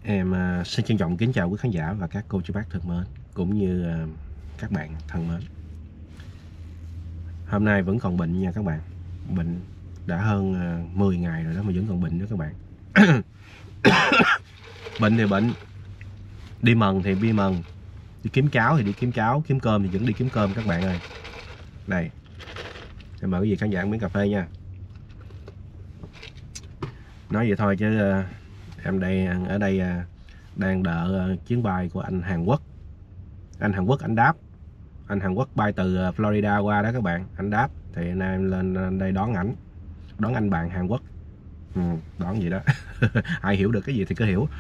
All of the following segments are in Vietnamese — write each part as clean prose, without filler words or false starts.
Em xin trân trọng kính chào quý khán giả và các cô chú bác thân mến, cũng như các bạn thân mến. Hôm nay vẫn còn bệnh nha các bạn. Bệnh đã hơn 10 ngày rồi đó mà vẫn còn bệnh nữa các bạn. Bệnh thì bệnh, đi mần thì đi mần, đi kiếm cháo thì đi kiếm cháo, kiếm cơm thì vẫn đi kiếm cơm các bạn ơi. Đây, em mời quý vị khán giả miếng cà phê nha. Nói vậy thôi chứ em ở đây đang đợi chuyến bay của anh Hàn Quốc. Anh Hàn Quốc anh đáp. Anh Hàn Quốc bay từ Florida qua đó các bạn. Anh đáp thì nay em lên đây đón ảnh, đón anh bạn Hàn Quốc. Đón gì đó. Ai hiểu được cái gì thì cứ hiểu.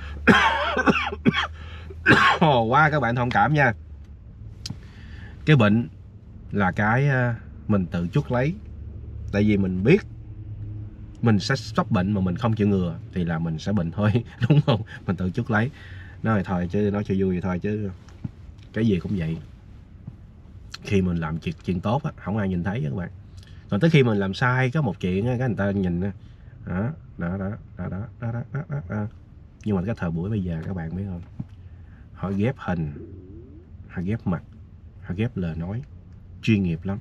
Quá các bạn thông cảm nha. Cái bệnh là cái mình tự chuốc lấy. Tại vì mình biết mình sẽ sắp bệnh mà mình không chịu ngừa thì là mình sẽ bệnh thôi. Đúng không? Mình tự chuốc lấy. Nói thôi chứ, nói cho vui vậy thôi chứ cái gì cũng vậy. Khi mình làm chuyện tốt á, không ai nhìn thấy các bạn. Còn tới khi mình làm sai có một chuyện cái người ta nhìn đó. Nhưng mà cái thời buổi bây giờ các bạn biết không, họ ghép hình, họ ghép mặt, họ ghép lời nói chuyên nghiệp lắm.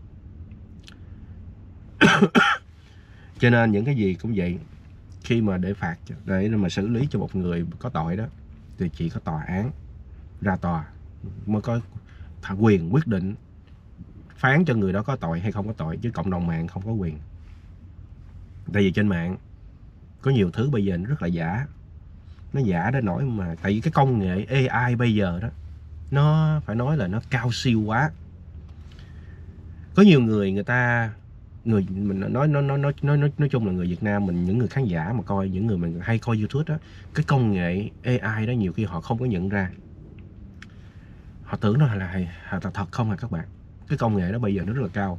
Cho nên những cái gì cũng vậy. Khi mà để phạt, để mà xử lý cho một người có tội đó thì chỉ có tòa án ra tòa mới có quyền quyết định phán cho người đó có tội hay không có tội, chứ cộng đồng mạng không có quyền. Tại vì trên mạng có nhiều thứ bây giờ nó rất là giả. Nó giả đến nỗi mà tại vì cái công nghệ AI bây giờ đó, nó phải nói là nó cao siêu quá. Có nhiều người ta mình nói chung là người Việt Nam mình, những người khán giả mà coi, những người mình hay coi YouTube đó, cái công nghệ AI đó nhiều khi họ không có nhận ra. Họ tưởng nó là thật không hả các bạn. Cái công nghệ đó bây giờ nó rất là cao.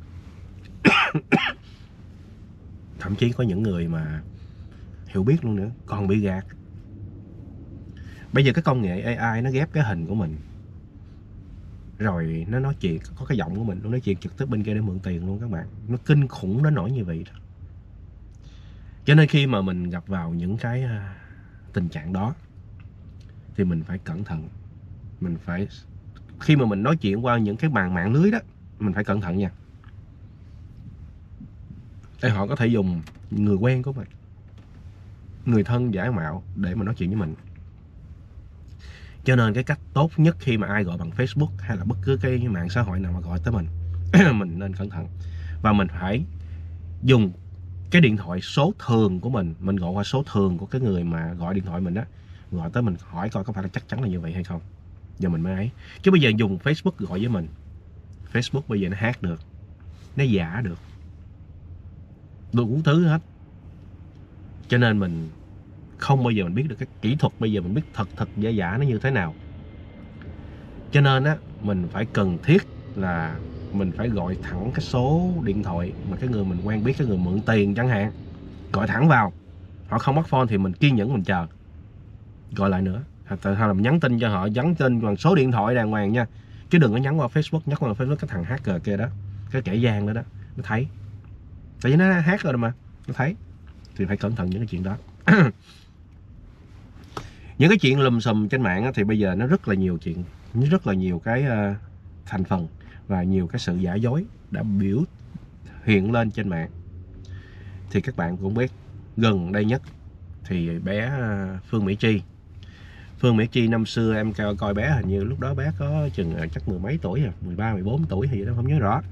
Thậm chí có những người mà hiểu biết luôn nữa còn bị gạt. Bây giờ cái công nghệ AI nó ghép cái hình của mình, rồi nó nói chuyện, có cái giọng của mình, nó nói chuyện trực tiếp bên kia để mượn tiền luôn các bạn. Nó kinh khủng đến nỗi như vậy đó. Cho nên khi mà mình gặp vào những cái tình trạng đó thì mình phải cẩn thận. Mình phải, khi mà mình nói chuyện qua những cái mạng lưới đó, mình phải cẩn thận nha. Để họ có thể dùng người quen của mình, người thân giả mạo để mà nói chuyện với mình. Cho nên cái cách tốt nhất khi mà ai gọi bằng Facebook hay là bất cứ cái mạng xã hội nào mà gọi tới mình, mình nên cẩn thận. Và mình phải dùng cái điện thoại số thường của mình gọi qua số thường của cái người mà gọi điện thoại mình đó, gọi tới mình hỏi coi có phải là chắc chắn là như vậy hay không, giờ mình mới ấy. Chứ bây giờ dùng Facebook gọi với mình, Facebook bây giờ nó hack được, nó giả được, đủ thứ hết. Cho nên mình không bao giờ mình biết được cái kỹ thuật bây giờ, mình biết thật giả nó như thế nào. Cho nên á, mình phải cần thiết là mình phải gọi thẳng cái số điện thoại mà cái người mình quen biết, cái người mượn tiền chẳng hạn, gọi thẳng vào. Họ không bắt phone thì mình kiên nhẫn mình chờ, gọi lại nữa, hay là mình nhắn tin cho họ, nhắn tin bằng số điện thoại đàng hoàng nha, chứ đừng có nhắn qua Facebook. Nhắn qua Facebook cái thằng hacker kia đó, cái kẻ gian đó đó, nó thấy. Tại vì nó hack rồi mà, nó thấy. Thì phải cẩn thận những cái chuyện đó. Những cái chuyện lùm xùm trên mạng thì bây giờ nó rất là nhiều chuyện, rất là nhiều cái thành phần và nhiều cái sự giả dối đã biểu hiện lên trên mạng. Thì các bạn cũng biết, gần đây nhất thì bé Phương Mỹ Chi. Phương Mỹ Chi năm xưa em coi bé, hình như lúc đó bé có chừng chắc mười mấy tuổi, 13, 14 tuổi hay gì đó, không nhớ rõ.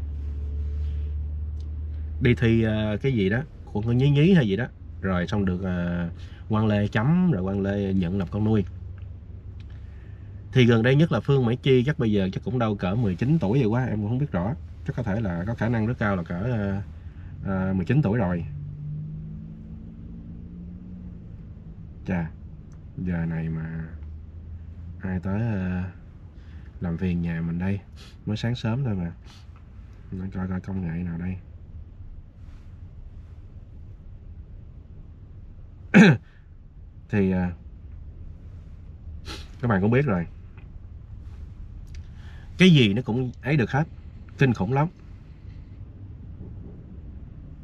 Đi thi cái gì đó của con nhí hay gì đó, rồi xong được Quang Lê chấm, rồi Quang Lê nhận làm con nuôi. Thì gần đây nhất là Phương Mỹ Chi chắc bây giờ chắc cũng đâu cỡ 19 tuổi rồi quá, em cũng không biết rõ. Chắc có thể là có khả năng rất cao là cỡ 19 tuổi rồi. Chà, giờ này mà ai tới làm phiền nhà mình đây, mới sáng sớm thôi mà. Mình coi coi công nghệ nào đây. Thì các bạn cũng biết rồi, cái gì nó cũng ấy được hết, kinh khủng lắm.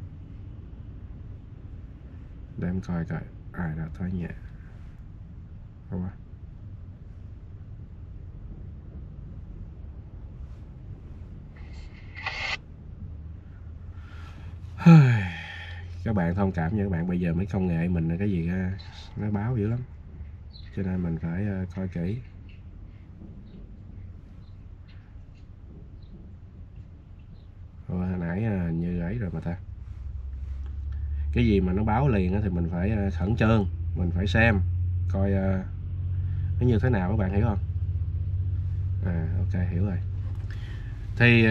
Để em coi coi ai đã tới nhà. Các bạn thông cảm nha các bạn, bây giờ mấy công nghệ mình cái gì nó báo dữ lắm, cho nên mình phải coi kỹ. Hồi nãy như ấy rồi mà ta, cái gì mà nó báo liền thì mình phải khẩn trương, mình phải xem coi nó như thế nào, các bạn hiểu không? Ok, hiểu rồi. Thì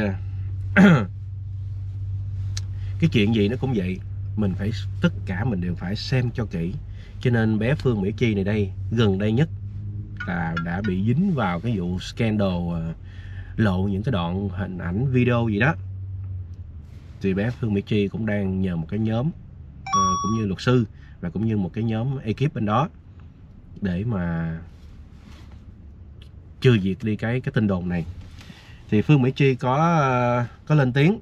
cái chuyện gì nó cũng vậy, mình phải tất cả mình đều phải xem cho kỹ. Cho nên bé Phương Mỹ Chi này đây, gần đây nhất là đã bị dính vào cái vụ scandal lộ những cái đoạn hình ảnh video gì đó. Thì bé Phương Mỹ Chi cũng đang nhờ một cái nhóm cũng như luật sư và cũng như một cái nhóm ekip bên đó để mà trừ diệt đi cái tin đồn này. Thì Phương Mỹ Chi có lên tiếng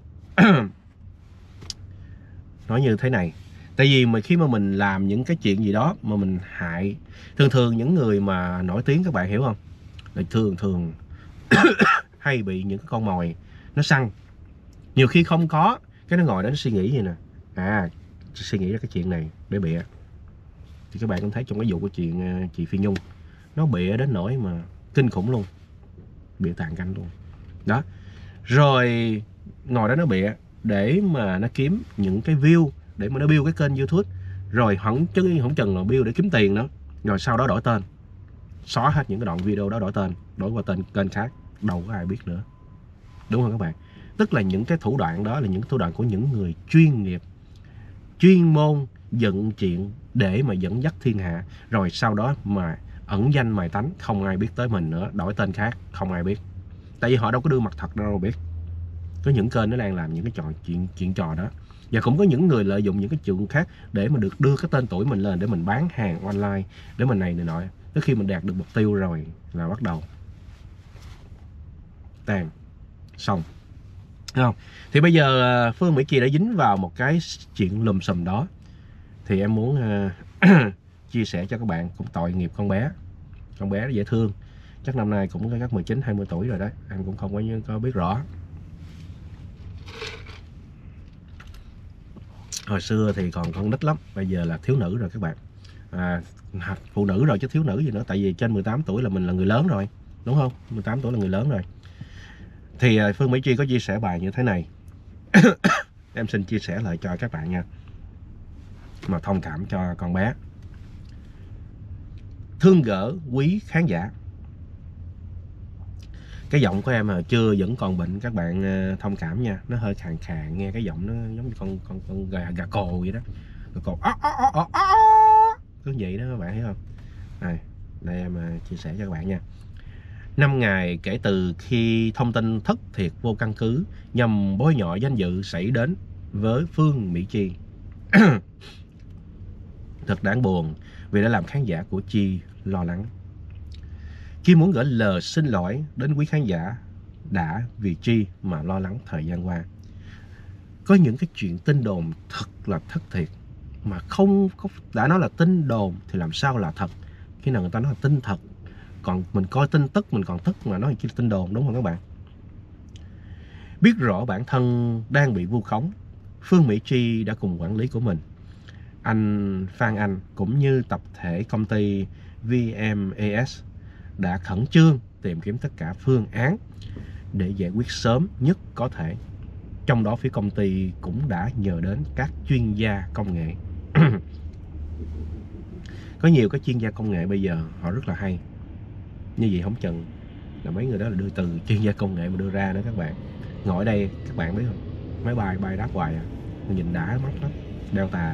nói như thế này. Tại vì mà khi mà mình làm những cái chuyện gì đó mà mình hại, thường những người mà nổi tiếng, các bạn hiểu không, là thường hay bị những cái con mồi nó săn. Nhiều khi không có, cái nó ngồi đó nó suy nghĩ gì nè, suy nghĩ ra cái chuyện này để bịa. Thì các bạn cũng thấy trong cái vụ của chuyện chị Phi Nhung, nó bịa đến nỗi mà kinh khủng luôn, bịa tàn canh luôn đó. Rồi ngồi đó nó bịa để mà nó kiếm những cái view, để mà nó build cái kênh YouTube, rồi không chừng là build để kiếm tiền nữa, rồi sau đó đổi tên, xóa hết những cái đoạn video đó, đổi tên, đổi qua tên kênh khác, đâu có ai biết nữa, đúng không các bạn? Tức là những cái thủ đoạn đó là những thủ đoạn của những người chuyên nghiệp, chuyên môn dựng chuyện để mà dẫn dắt thiên hạ, rồi sau đó mà ẩn danh mài tánh, không ai biết tới mình nữa, đổi tên khác, không ai biết. Tại vì họ đâu có đưa mặt thật đâu biết. Có những kênh nó đang làm những cái chuyện trò đó. Và cũng có những người lợi dụng những cái chuyện khác để mà được đưa cái tên tuổi mình lên để mình bán hàng online, để mình này nọ. Tới khi mình đạt được mục tiêu rồi là bắt đầu tàn xong, thấy không? Thì bây giờ Phương Mỹ Chi đã dính vào một cái chuyện lùm xùm đó. Thì em muốn chia sẻ cho các bạn, cũng tội nghiệp con bé nó dễ thương, chắc năm nay cũng chắc 19-20 tuổi rồi đấy, em cũng không có biết rõ. Hồi xưa thì còn con nít lắm, bây giờ là thiếu nữ rồi các bạn. Phụ nữ rồi chứ thiếu nữ gì nữa, tại vì trên 18 tuổi là mình là người lớn rồi, đúng không? 18 tuổi là người lớn rồi. Thì Phương Mỹ Chi có chia sẻ bài như thế này. Em xin chia sẻ lại cho các bạn nha, mà thông cảm cho con bé. Thương gỡ quý khán giả. Cái giọng của em vẫn còn bệnh, các bạn thông cảm nha, nó hơi khàn khàn, nghe cái giọng nó giống như con gà cồ vậy đó, gà cồ cứ vậy đó, các bạn thấy không? Đây em chia sẻ cho các bạn nha. 5 ngày kể từ khi thông tin thất thiệt vô căn cứ nhằm bôi nhọ danh dự xảy đến với Phương Mỹ Chi. Thật đáng buồn vì đã làm khán giả của Chi lo lắng. Chi muốn gửi lời xin lỗi đến quý khán giả đã vì Chi mà lo lắng thời gian qua. Có những cái chuyện tin đồn thật là thất thiệt, mà không đã nói là tin đồn thì làm sao là thật, khi nào người ta nói là tin thật. Còn mình coi tin tức mình còn tức mà nói chỉ là tin đồn, đúng không các bạn? Biết rõ bản thân đang bị vu khống, Phương Mỹ Chi đã cùng quản lý của mình, anh Phan Anh cũng như tập thể công ty VMAS đã khẩn trương tìm kiếm tất cả phương án để giải quyết sớm nhất có thể. Trong đó phía công ty cũng đã nhờ đến các chuyên gia công nghệ. Có nhiều cái chuyên gia công nghệ bây giờ họ rất là hay. Như vậy không chừng là mấy người đó là đưa từ chuyên gia công nghệ mà đưa ra đó các bạn. Ngồi ở đây các bạn biết không, máy bay đáp hoài nhìn đã mắt lắm, Delta.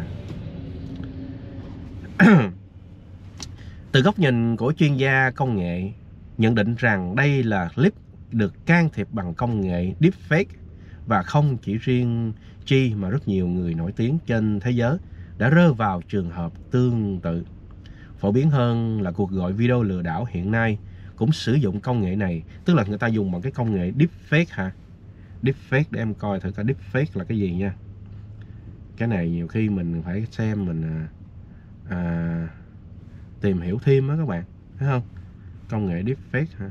Từ góc nhìn của chuyên gia công nghệ nhận định rằng đây là clip được can thiệp bằng công nghệ deepfake, và không chỉ riêng Chi mà rất nhiều người nổi tiếng trên thế giới đã rơi vào trường hợp tương tự. Phổ biến hơn là cuộc gọi video lừa đảo hiện nay cũng sử dụng công nghệ này, tức là người ta dùng bằng cái công nghệ deepfake hả? Deepfake để em coi thử coi deepfake là cái gì nha. Cái này nhiều khi mình phải xem, mình tìm hiểu thêm đó các bạn. thấy không? Công nghệ deepfake hả?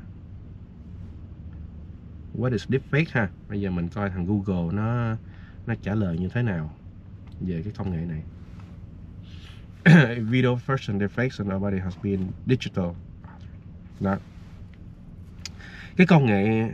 What is deepfake ha? Bây giờ mình coi thằng Google nó trả lời như thế nào về cái công nghệ này. Video version deepfakes and nobody has been digital. Đó. Cái công nghệ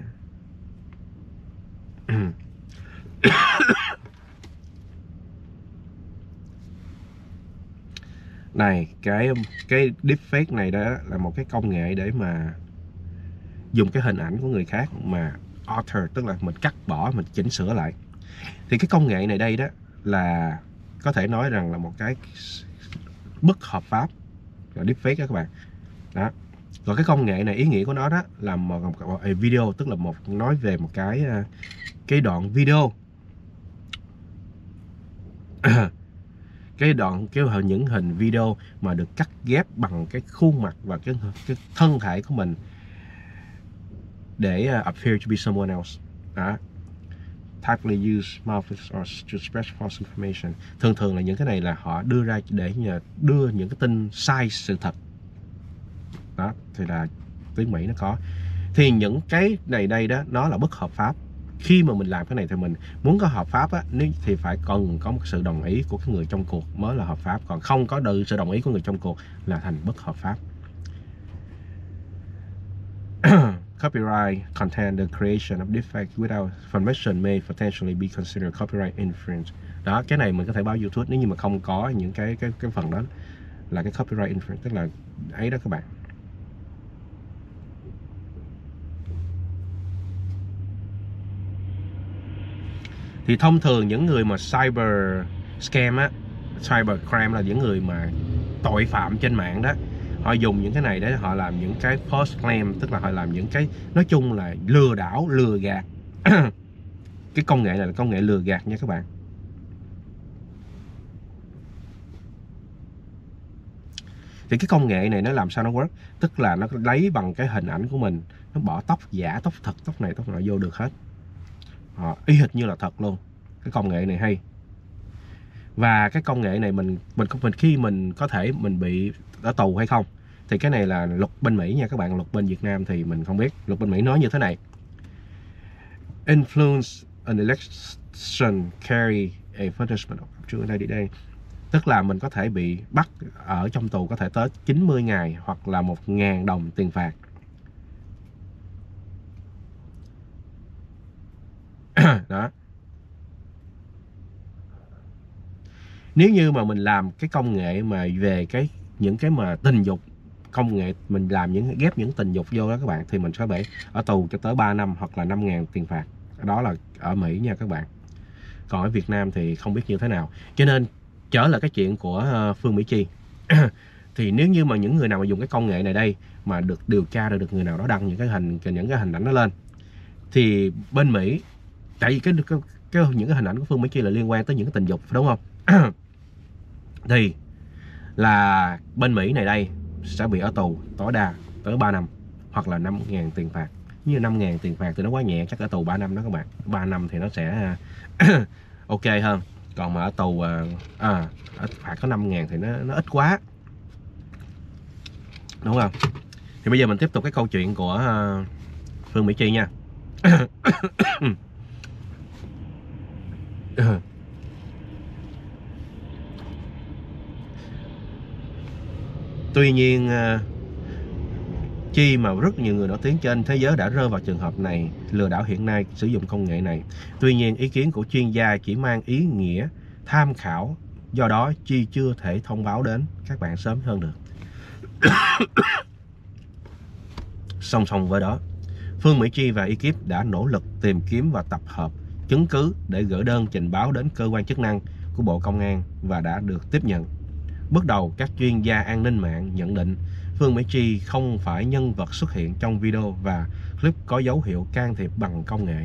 này, cái deepfake này đó là một cái công nghệ để mà dùng cái hình ảnh của người khác mà alter, tức là mình cắt bỏ, mình chỉnh sửa lại. Thì cái công nghệ này đây đó là có thể nói rằng là một cái bất hợp pháp, là deepfake đó các bạn. Đó. Còn cái công nghệ này ý nghĩa của nó đó là một video, tức là nói về một cái đoạn video những hình video mà được cắt ghép bằng cái khuôn mặt và cái thân thể của mình để appear to be someone else. Đó. Typically use malicious or to spread false information. Thường là những cái này là họ đưa ra để đưa những cái tin sai sự thật. Đó, thì là tiếng Mỹ nó có. Thì những cái này đây đó nó là bất hợp pháp. Khi mà mình làm cái này thì mình muốn có hợp pháp á, thì phải cần có một sự đồng ý của cái người trong cuộc mới là hợp pháp. Còn không có được sự đồng ý của người trong cuộc là thành bất hợp pháp. Copyright content the creation of deepfake without permission may potentially be considered copyright infringement. Đó, cái này mình có thể báo YouTube nếu như mà không có những cái phần đó là cái copyright infringement, tức là ấy đó các bạn. Thì thông thường những người mà cyber scam á, cyber crime là những người mà tội phạm trên mạng đó, họ dùng những cái này để họ làm những cái false claim, tức là họ làm những cái nói chung là lừa đảo, lừa gạt. Cái công nghệ này là công nghệ lừa gạt nha các bạn. Thì cái công nghệ này nó làm sao nó work, tức là nó lấy bằng cái hình ảnh của mình, nó bỏ tóc giả, tóc thật, tóc này tóc nọ vô được hết, y hệt như là thật luôn. Cái công nghệ này hay. Và cái công nghệ này mình khi mình có thể mình bị ở tù hay không thì cái này là luật bên Mỹ nha các bạn. Luật bên Việt Nam thì mình không biết. Luật bên Mỹ nói như thế này: influence an election carry a punishment of đây. Tức là mình có thể bị bắt ở trong tù có thể tới 90 ngày hoặc là 1.000 đồng tiền phạt. Đó. Nếu như mà mình làm cái công nghệ mà về những cái mà tình dục, công nghệ mình làm ghép những tình dục vô đó các bạn, thì mình sẽ bị ở tù cho tới 3 năm hoặc là 5.000 tiền phạt. Đó là ở Mỹ nha các bạn. Còn ở Việt Nam thì không biết như thế nào. Cho nên trở lại cái chuyện của Phương Mỹ Chi. Thì nếu như mà những người nào mà dùng cái công nghệ này đây mà được điều tra được người nào đó đăng những cái hình ảnh đó lên, thì bên Mỹ, tại vì những cái hình ảnh của Phương Mỹ Chi là liên quan tới những cái tình dục, đúng không? Thì là bên Mỹ này đây sẽ bị ở tù tối đa tới 3 năm hoặc là 5.000 tiền phạt. Như 5.000 tiền phạt thì nó quá nhẹ, chắc ở tù 3 năm đó các bạn. 3 năm thì nó sẽ ok hơn. Còn mà ở tù phạt có 5.000 thì nó ít quá, đúng không? Thì bây giờ mình tiếp tục cái câu chuyện của Phương Mỹ Chi nha. Tuy nhiên Chi mà rất nhiều người nổi tiếng trên thế giới đã rơi vào trường hợp này, lừa đảo hiện nay sử dụng công nghệ này. Tuy nhiên ý kiến của chuyên gia chỉ mang ý nghĩa tham khảo, do đó Chi chưa thể thông báo đến các bạn sớm hơn được. Song song với đó, Phương Mỹ Chi và ekip đã nỗ lực tìm kiếm và tập hợp chứng cứ để gửi đơn trình báo đến cơ quan chức năng của Bộ Công an và đã được tiếp nhận. Bước đầu, các chuyên gia an ninh mạng nhận định Phương Mỹ Chi không phải nhân vật xuất hiện trong video và clip có dấu hiệu can thiệp bằng công nghệ.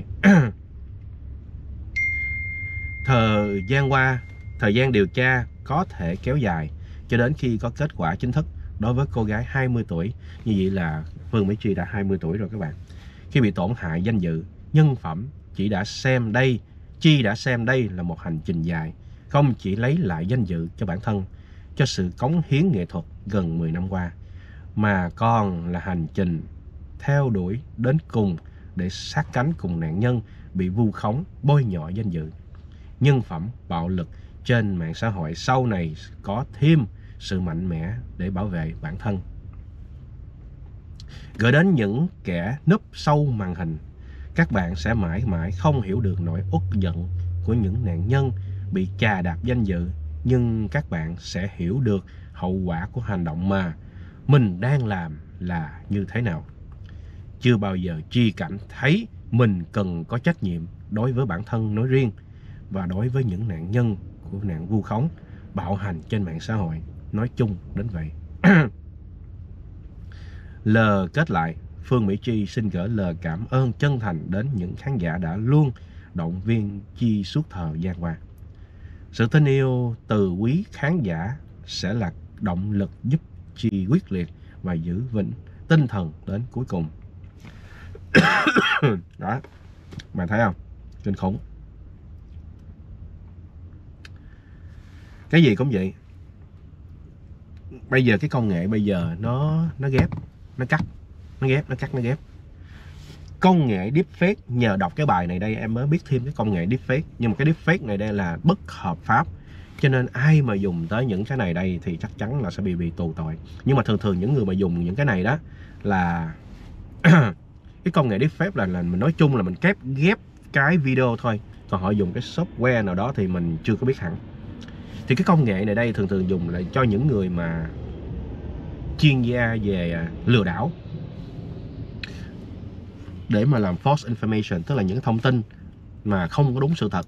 Thời gian điều tra có thể kéo dài cho đến khi có kết quả chính thức đối với cô gái 20 tuổi. Như vậy là Phương Mỹ Chi đã 20 tuổi rồi các bạn. Khi bị tổn hại danh dự, nhân phẩm, Chi đã xem đây là một hành trình dài, không chỉ lấy lại danh dự cho bản thân, cho sự cống hiến nghệ thuật gần 10 năm qua, mà còn là hành trình theo đuổi đến cùng để sát cánh cùng nạn nhân bị vu khống, bôi nhọ danh dự, nhân phẩm, bạo lực trên mạng xã hội sau này có thêm sự mạnh mẽ để bảo vệ bản thân. Gửi đến những kẻ núp sau màn hình, các bạn sẽ mãi mãi không hiểu được nỗi uất giận của những nạn nhân bị chà đạp danh dự, nhưng các bạn sẽ hiểu được hậu quả của hành động mà mình đang làm là như thế nào. Chưa bao giờ Chi cảm thấy mình cần có trách nhiệm đối với bản thân nói riêng và đối với những nạn nhân của nạn vu khống, bạo hành trên mạng xã hội nói chung đến vậy. Lời kết lại, Phương Mỹ Chi xin gửi lời cảm ơn chân thành đến những khán giả đã luôn động viên Chi suốt thời gian qua. Sự tin yêu từ quý khán giả sẽ là động lực giúp Chi quyết liệt và giữ vững tinh thần đến cuối cùng. Đó, bạn thấy không? Kinh khủng. Cái gì cũng vậy. Bây giờ cái công nghệ bây giờ nó ghép, nó cắt, nó ghép, nó cắt, nó ghép. Công nghệ deepfake, nhờ đọc cái bài này đây em mới biết thêm cái công nghệ deepfake. Nhưng mà cái deepfake này đây là bất hợp pháp, cho nên ai mà dùng tới những cái này đây thì chắc chắn là sẽ bị tù tội. Nhưng mà thường những người mà dùng những cái này đó là cái công nghệ deepfake là mình nói chung là mình ghép cái video thôi. Còn họ dùng cái software nào đó thì mình chưa có biết hẳn. Thì cái công nghệ này đây thường dùng là cho những người mà chuyên gia về lừa đảo, để mà làm false information, tức là những thông tin mà không có đúng sự thật,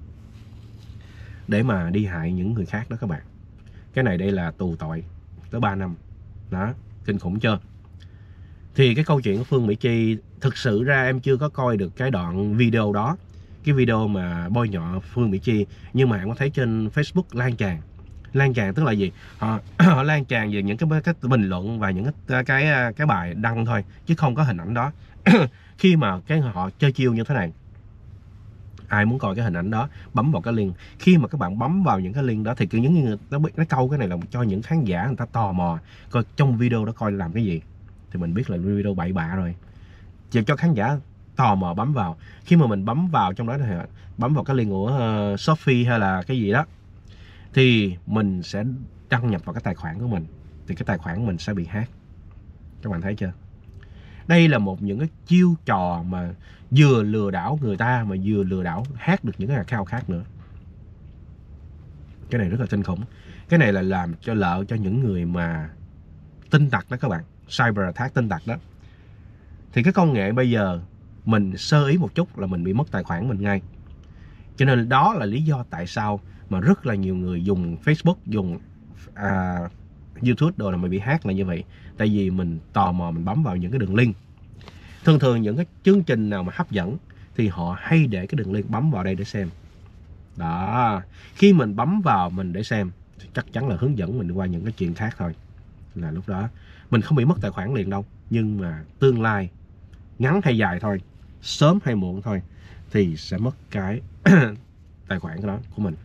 để mà đi hại những người khác đó các bạn. Cái này đây là tù tội tới 3 năm. Đó, kinh khủng chưa? Thì cái câu chuyện của Phương Mỹ Chi, thực sự ra em chưa có coi được cái đoạn video đó, cái video mà bôi nhọ Phương Mỹ Chi, nhưng mà em có thấy trên Facebook lan tràn. Lan tràn tức là gì? Họ lan tràn về những cái bình luận và những cái bài đăng thôi, chứ không có hình ảnh đó. Khi mà họ chơi chiêu như thế này, ai muốn coi cái hình ảnh đó bấm vào cái link. Khi mà các bạn bấm vào những cái link đó thì cứ những người nó câu cái này là cho những khán giả người ta tò mò coi trong video đó coi làm cái gì, thì mình biết là video bậy bạ rồi, chỉ cho khán giả tò mò bấm vào. Khi mà mình bấm vào trong đó thì bấm vào cái link của Shopee hay là cái gì đó, thì mình sẽ đăng nhập vào cái tài khoản của mình, thì cái tài khoản của mình sẽ bị hack. Các bạn thấy chưa? Đây là những cái chiêu trò mà vừa lừa đảo người ta mà vừa lừa đảo hack được những cái account khác nữa. Cái này rất là kinh khủng. Cái này là làm cho lợi cho những người mà tin tặc đó các bạn, cyber attack, tin tặc đó. Thì cái công nghệ bây giờ mình sơ ý một chút là mình bị mất tài khoản mình ngay. Cho nên đó là lý do tại sao mà rất là nhiều người dùng Facebook, dùng YouTube đồ là mình bị hack là như vậy. Tại vì mình tò mò mình bấm vào những cái đường link. Thường những cái chương trình nào mà hấp dẫn thì họ hay để cái đường link bấm vào đây để xem. Đó, khi mình bấm vào mình để xem thì chắc chắn là hướng dẫn mình đi qua những cái chuyện khác thôi. Là lúc đó mình không bị mất tài khoản liền đâu, nhưng mà tương lai ngắn hay dài thôi, sớm hay muộn thôi, thì sẽ mất cái tài khoản đó của mình.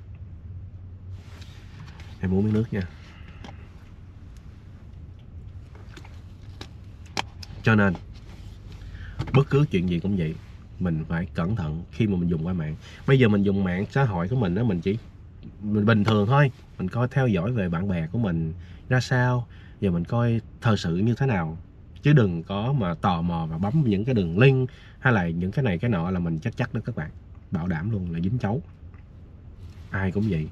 Em uống miếng nước nha. Cho nên bất cứ chuyện gì cũng vậy, mình phải cẩn thận khi mà mình dùng qua mạng. Bây giờ mình dùng mạng xã hội của mình đó, mình chỉ bình thường thôi, mình coi theo dõi về bạn bè của mình ra sao, giờ mình coi thời sự như thế nào, chứ đừng có mà tò mò và bấm những cái đường link hay là những cái này cái nọ là mình chắc đó các bạn, bảo đảm luôn là dính chấu. Ai cũng vậy,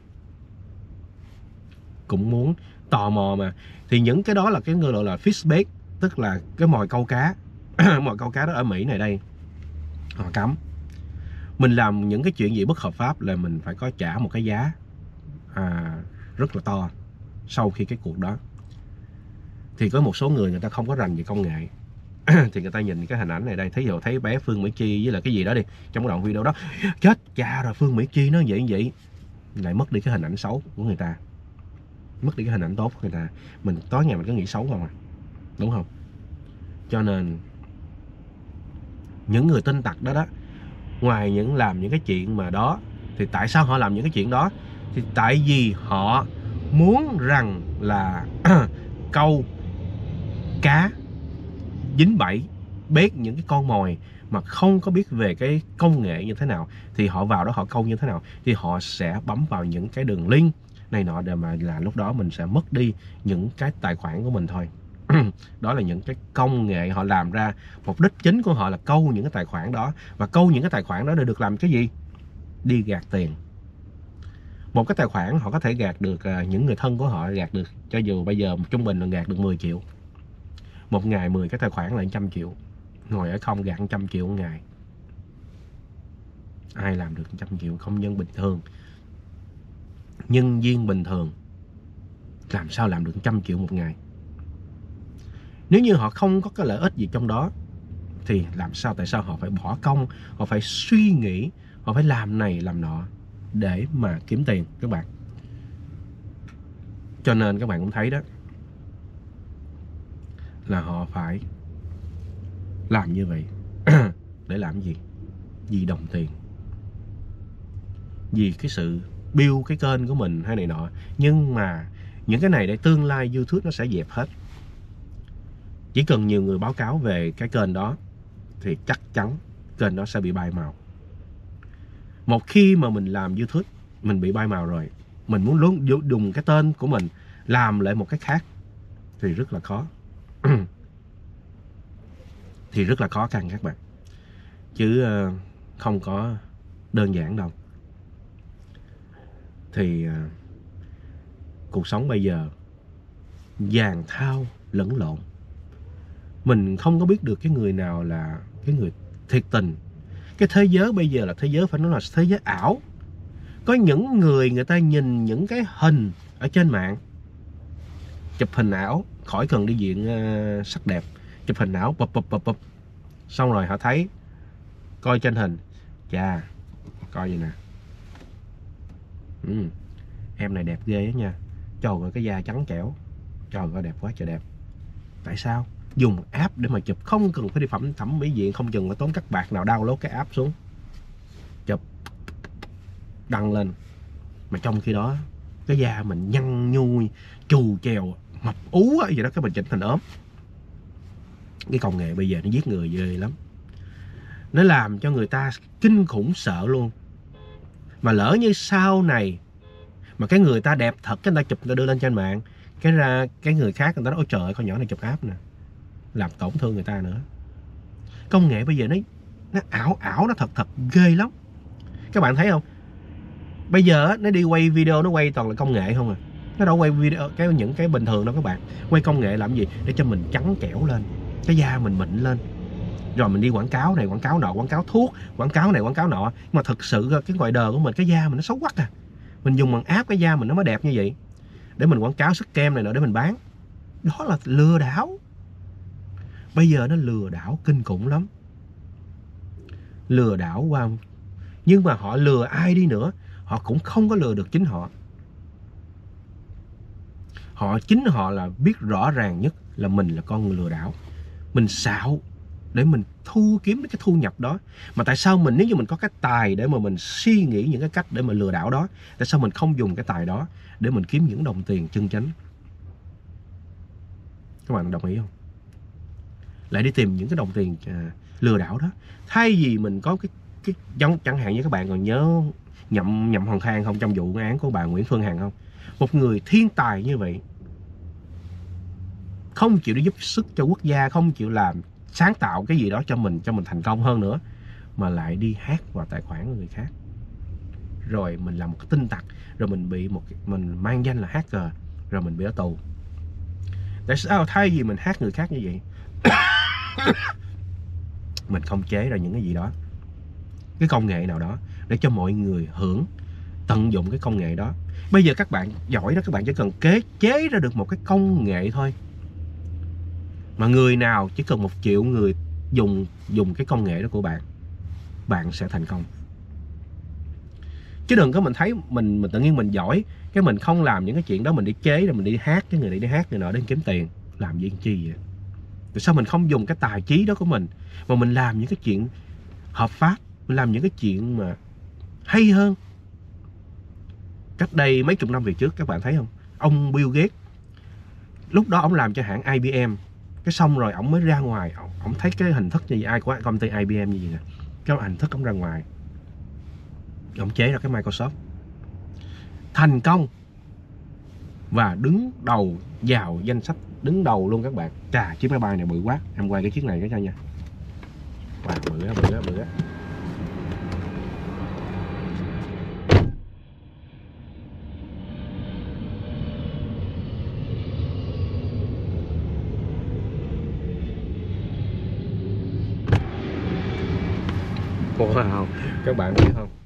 cũng muốn tò mò mà. Thì những cái đó là cái gọi là fish bait, tức là cái mồi câu cá. Mồi câu cá đó ở Mỹ này đây họ cấm. Mình làm những cái chuyện gì bất hợp pháp là mình phải có trả một cái giá rất là to. Sau khi cái cuộc đó thì có một số người ta không có rành về công nghệ thì người ta nhìn cái hình ảnh này đây, thí dụ thấy bé Phương Mỹ Chi với là cái gì đó đi, trong cái đoạn video đó, chết cha rồi, Phương Mỹ Chi nó vậy lại mất đi cái hình ảnh xấu của người ta, mất đi cái hình ảnh tốt của người ta. Mình tối ngày mình cứ nghĩ xấu không à, đúng không? Cho nên những người tin tặc đó ngoài những làm những cái chuyện mà đó, thì tại sao họ làm những cái chuyện đó? Thì tại vì họ muốn rằng là câu cá dính bẫy, bét những cái con mồi mà không có biết về cái công nghệ như thế nào, thì họ vào đó họ câu như thế nào, thì họ sẽ bấm vào những cái đường link này nọ, để mà là lúc đó mình sẽ mất đi những cái tài khoản của mình thôi. Đó là những cái công nghệ họ làm ra, mục đích chính của họ là câu những cái tài khoản đó, và câu những cái tài khoản đó để được làm cái gì? Đi gạt tiền. Một cái tài khoản họ có thể gạt được những người thân của họ gạt được, cho dù bây giờ trung bình là gạt được 10 triệu. Một ngày 10 cái tài khoản là 100 triệu. Ngồi ở không gạt 100 triệu một ngày. Ai làm được 100 triệu? Công nhân bình thường, nhân viên bình thường làm sao làm được 100 triệu một ngày? Nếu như họ không có cái lợi ích gì trong đó thì làm sao, tại sao họ phải bỏ công, họ phải suy nghĩ, họ phải làm này làm nọ để mà kiếm tiền các bạn. Cho nên các bạn cũng thấy đó, là họ phải làm như vậy. Để làm gì? Vì đồng tiền, vì cái sự build cái kênh của mình hay này nọ. Nhưng mà những cái này để tương lai YouTube nó sẽ dẹp hết. Chỉ cần nhiều người báo cáo về cái kênh đó thì chắc chắn kênh đó sẽ bị bay màu. Một khi mà mình làm YouTube mình bị bay màu rồi, mình muốn luôn dùng cái tên của mình làm lại một cái khác thì rất là khó. Thì rất là khó khăn các bạn, chứ không có đơn giản đâu. Thì cuộc sống bây giờ vàng thao lẫn lộn, mình không có biết được cái người nào là cái người thiệt tình. Cái thế giới bây giờ là thế giới, phải nói là thế giới ảo. Có những người ta nhìn những cái hình ở trên mạng, chụp hình ảo, khỏi cần đi diện sắc đẹp, chụp hình ảo bập. Xong rồi họ thấy, coi trên hình, chà, coi vậy nè, em này đẹp ghê á nha, trời ơi cái da trắng trẻo, trời ơi đẹp quá trời đẹp. Tại sao? Dùng app để mà chụp, không cần phải đi thẩm mỹ viện, không cần phải tốn các bạc nào download cái app xuống, chụp đăng lên. Mà trong khi đó cái da mình nhăn nhui, trù trèo, mập ú vậy đó, cái mình chỉnh thành ốm. Cái công nghệ bây giờ nó giết người ghê lắm, nó làm cho người ta kinh khủng sợ luôn. Mà lỡ như sau này mà cái người ta đẹp thật, cái người ta chụp, người ta đưa lên trên mạng, cái ra cái người khác người ta nói ôi trời ơi, con nhỏ này chụp app nè, làm tổn thương người ta nữa. Công nghệ bây giờ nó ảo, nó thật ghê lắm. Các bạn thấy không? Bây giờ nó đi quay video, nó quay toàn là công nghệ không à. Nó đâu quay video những cái bình thường đâu các bạn. Quay công nghệ làm gì? Để cho mình trắng trẻo lên, cái da mình mịn lên, rồi mình đi quảng cáo này quảng cáo nọ, quảng cáo thuốc, quảng cáo này quảng cáo nọ. Mà thật sự cái ngoài đời của mình, cái da mình nó xấu quắc à. Mình dùng bằng app cái da mình nó mới đẹp như vậy, để mình quảng cáo sức kem này nọ để mình bán. Đó là lừa đảo. Bây giờ nó lừa đảo kinh khủng lắm. Lừa đảo qua, nhưng mà họ lừa ai đi nữa, họ cũng không có lừa được chính họ. Chính họ là biết rõ ràng nhất là mình là con người lừa đảo. Mình xạo để mình kiếm cái thu nhập đó. Mà tại sao nếu như mình có cái tài để mà mình suy nghĩ những cái cách để mà lừa đảo đó, tại sao mình không dùng cái tài đó để mình kiếm những đồng tiền chân chánh? Các bạn đồng ý không? Lại đi tìm những cái đồng tiền lừa đảo đó, thay vì mình có cái chẳng hạn như các bạn còn nhớ Nhậm Hoàng Khang không, trong vụ án của bà Nguyễn Phương Hằng không? Một người thiên tài như vậy, không chịu đi giúp sức cho quốc gia, không chịu làm sáng tạo cái gì đó cho mình thành công hơn nữa, mà lại đi hack vào tài khoản của người khác, rồi mình làm một cái tin tặc, rồi mình mang danh là hacker, rồi mình bị ở tù. Tại sao thay vì mình hack người khác như vậy, mình không chế ra những cái gì đó, cái công nghệ nào đó để cho mọi người tận dụng cái công nghệ đó. Bây giờ các bạn giỏi đó, các bạn chỉ cần chế ra được một cái công nghệ thôi, mà người nào chỉ cần 1 triệu người dùng cái công nghệ đó của bạn sẽ thành công. Chứ đừng có mình thấy mình tự nhiên mình giỏi, cái mình không làm những cái chuyện đó, mình đi chế, rồi mình đi hack cái người này, đi hack người nọ để kiếm tiền. Làm gì chi vậy? Tại sao mình không dùng cái tài trí đó của mình mà mình làm những cái chuyện hợp pháp, mình làm những cái chuyện mà hay hơn? Cách đây mấy chục năm về trước, các bạn thấy không? Ông Bill Gates, lúc đó ông làm cho hãng IBM, Cái xong rồi ổng mới ra ngoài, ổng thấy cái hình thức như vậy, ai của công ty IBM như vậy nè, cái hình thức ổng ra ngoài, ổng chế ra cái Microsoft thành công và đứng đầu vào danh sách đứng đầu luôn các bạn. Chà, chiếc máy bay này bự quá, em quay cái chiếc này cái cho nha. Wow, bự á, bự á, bự á. Wow, các bạn biết không?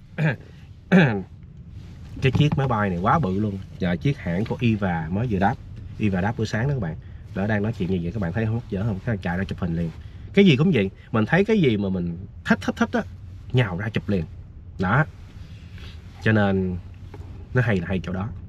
Cái chiếc máy bay này quá bự luôn. Và chiếc hãng của Eva mới vừa đáp. Eva đáp buổi sáng đó các bạn. Đã đang nói chuyện như vậy, các bạn thấy hot dở không? Các bạn chạy ra chụp hình liền. Cái gì cũng vậy, mình thấy cái gì mà mình thích á, nhào ra chụp liền. Đó. Cho nên nó hay là hay chỗ đó.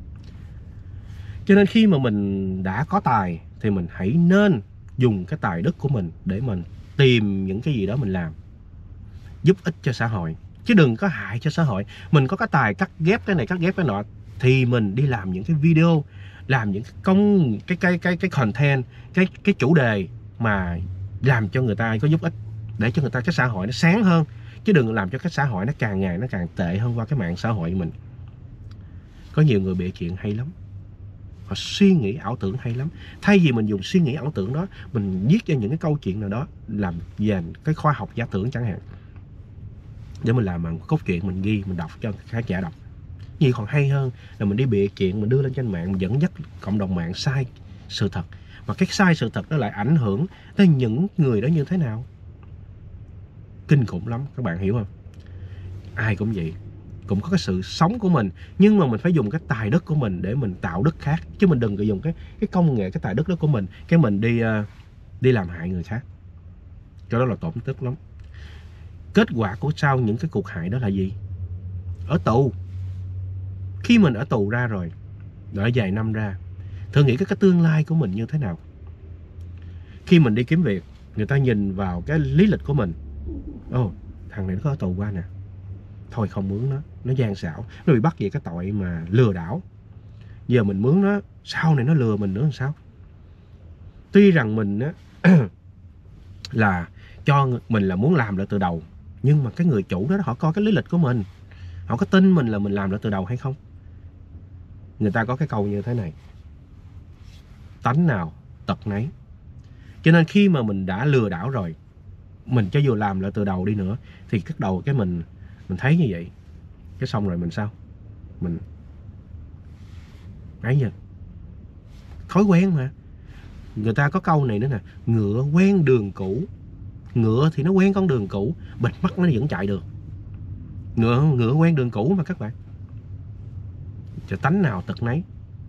Cho nên khi mà mình đã có tài thì mình hãy nên dùng cái tài đức của mình để mình tìm những cái gì đó mình làm giúp ích cho xã hội, chứ đừng có hại cho xã hội. Mình có cái tài cắt ghép cái này, cắt ghép cái nọ, thì mình đi làm những cái video, làm những cái content, cái chủ đề mà làm cho người ta có giúp ích, để cho người ta, cái xã hội nó sáng hơn, chứ đừng làm cho cái xã hội nó càng ngày nó càng tệ hơn qua cái mạng xã hội mình. Có nhiều người bịa chuyện hay lắm, họ suy nghĩ ảo tưởng hay lắm. Thay vì mình dùng suy nghĩ ảo tưởng đó, mình viết cho những cái câu chuyện nào đó làm về cái khoa học giả tưởng chẳng hạn, để mình làm bằng cốt truyện, mình ghi, mình đọc cho khán giả đọc. Như còn hay hơn là mình đi bịa chuyện, mình đưa lên trên mạng, mình dẫn dắt cộng đồng mạng sai sự thật. Mà cái sai sự thật nó lại ảnh hưởng tới những người đó như thế nào? Kinh khủng lắm, các bạn hiểu không? Ai cũng vậy, cũng có cái sự sống của mình, nhưng mà mình phải dùng cái tài đức của mình để mình tạo đức khác, chứ mình đừng có dùng cái công nghệ, cái tài đức đó của mình, cái mình đi làm hại người khác. Cho đó là tổn tức lắm. Kết quả của sau những cái cuộc hại đó là gì? Ở tù. Khi mình ở tù ra rồi, đợi vài năm ra, thử nghĩ cái tương lai của mình như thế nào? Khi mình đi kiếm việc, người ta nhìn vào cái lý lịch của mình, ồ, thằng này nó có ở tù qua nè, thôi không mướn nó gian xảo, nó bị bắt về cái tội mà lừa đảo. Giờ mình mướn nó, sau này nó lừa mình nữa làm sao? Tuy rằng mình á là cho mình là muốn làm lại từ đầu, nhưng mà cái người chủ đó họ coi cái lý lịch của mình, họ có tin mình là mình làm lại từ đầu hay không? Người ta có cái câu như thế này: tánh nào tật nấy. Cho nên khi mà mình đã lừa đảo rồi, mình cho dù làm lại từ đầu đi nữa, thì cái đầu cái mình thấy như vậy, cái xong rồi mình sao? Mình ấy nha, thói quen mà. Người ta có câu này nữa nè: ngựa quen đường cũ. Ngựa thì nó quen con đường cũ, bịt mắt nó vẫn chạy được. Ngựa quen đường cũ mà các bạn. Cho tánh nào tật nấy.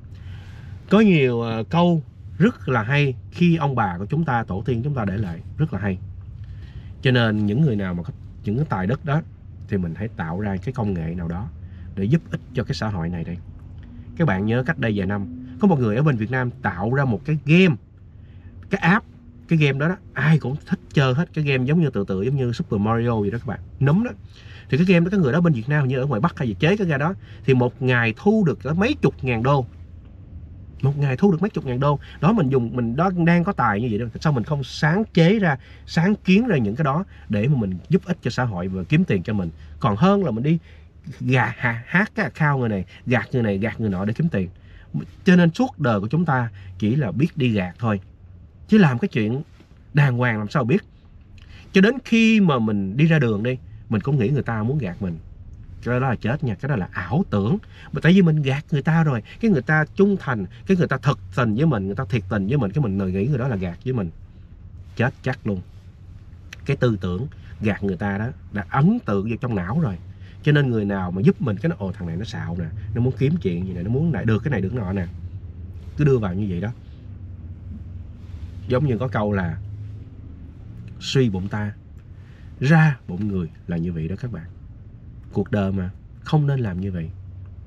Có nhiều câu rất là hay khi ông bà của chúng ta, tổ tiên chúng ta để lại, rất là hay. Cho nên những người nào mà có những cái tài đức đó thì mình hãy tạo ra cái công nghệ nào đó để giúp ích cho cái xã hội này đây. Các bạn nhớ cách đây vài năm, có một người ở bên Việt Nam tạo ra một cái game, cái app. Cái game đó ai cũng thích chơi hết. Cái game giống như tự giống như Super Mario vậy đó các bạn, nấm đó. Thì cái game đó, cái người đó bên Việt Nam như ở ngoài Bắc hay gì chế cái ra đó, thì một ngày thu được mấy chục ngàn đô. Một ngày thu được mấy chục ngàn đô. Đó, mình đó đang có tài như vậy đó, sao mình không sáng kiến ra những cái đó để mà mình giúp ích cho xã hội và kiếm tiền cho mình, còn hơn là mình đi hát cái account người này, gạt người nọ để kiếm tiền. Cho nên suốt đời của chúng ta chỉ là biết đi gạt thôi, chứ làm cái chuyện đàng hoàng làm sao biết. Cho đến khi mà mình đi ra đường đi, mình cũng nghĩ người ta muốn gạt mình. Cái đó là chết nha, cái đó là ảo tưởng. Mà tại vì mình gạt người ta rồi, cái người ta trung thành, cái người ta thật tình với mình, người ta thiệt tình với mình, cái mình nghĩ người đó là gạt với mình. Chết chắc luôn. Cái tư tưởng gạt người ta đó đã ấn tượng vào trong não rồi. Cho nên người nào mà giúp mình cái nó, ồ thằng này nó xạo nè, nó muốn kiếm chuyện gì nè, nó muốn được cái này được nọ nè, cứ đưa vào như vậy đó. Giống như có câu là suy bụng ta, ra bụng người, là như vậy đó các bạn. Cuộc đời mà không nên làm như vậy.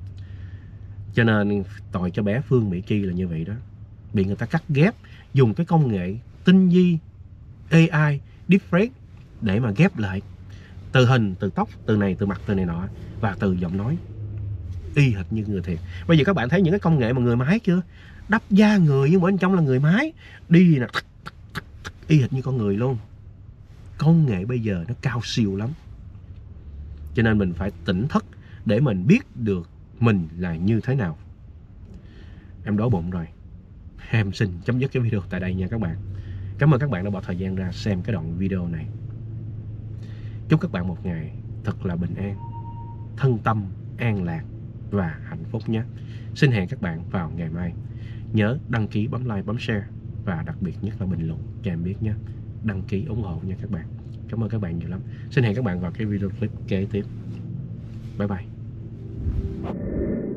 Cho nên tội cho bé Phương Mỹ Chi là như vậy đó. Bị người ta cắt ghép, dùng cái công nghệ tinh vi AI, deepfake để mà ghép lại từ hình, từ tóc, từ này, từ mặt, từ này nọ, và từ giọng nói y hệt như người thiệt. Bây giờ các bạn thấy những cái công nghệ mà người máy chưa? Đắp da người nhưng bên trong là người máy. Đi nè, y hệt như con người luôn. Công nghệ bây giờ nó cao siêu lắm, cho nên mình phải tỉnh thức để mình biết được mình là như thế nào. Em đói bụng rồi, em xin chấm dứt cái video tại đây nha các bạn. Cảm ơn các bạn đã bỏ thời gian ra xem cái đoạn video này. Chúc các bạn một ngày thật là bình an, thân tâm an lạc và hạnh phúc nhé. Xin hẹn các bạn vào ngày mai. Nhớ đăng ký, bấm like, bấm share và đặc biệt nhất là bình luận cho em biết nhé. Đăng ký ủng hộ nha các bạn. Cảm ơn các bạn nhiều lắm. Xin hẹn các bạn vào cái video clip kế tiếp. Bye bye.